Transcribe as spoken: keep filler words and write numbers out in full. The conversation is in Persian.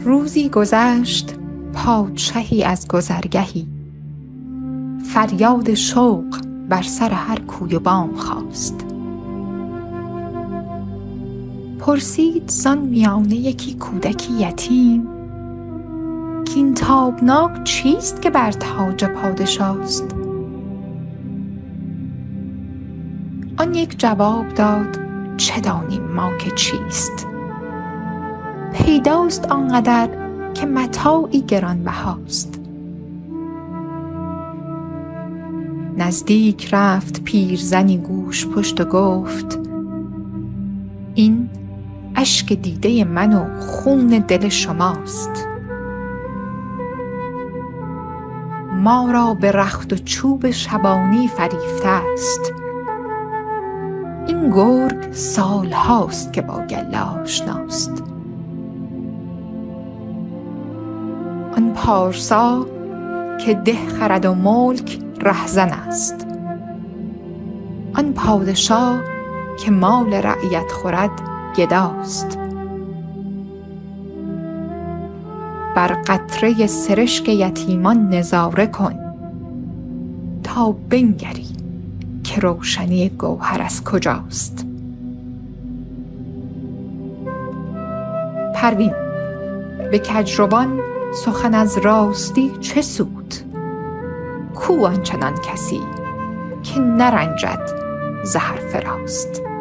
روزی گذشت پادشهی از گذرگهی، فریاد شوق بر سر هر کوی و بام خاست. پرسید زان میانه یکی کودکی یتیم، کین تابناک چیست که بر تاج پادشاست؟ آن یک جواب داد چه دانیم ما که چیست؟ پیداست آنقدر که متاعی گرانبهاست. نزدیک رفت پیرزنی گوش پشت و گفت این اشک دیده من و خون دل شماست. ما را به رخت و چوب شبانی فریفته است. این گرگ سال هاست که با گله آشناست. آن پارسا که ده خرد و ملک رهزن است. آن پادشاه که مال رعیت خورد گداست. بر قطره سرشک یتیمان نظاره کن، تا بنگری که روشنی گوهر از کجاست. پروین، به کجروان سخن از راستی چه سود؟ کو آنچنان کسی که نرنجد ز حرف راست.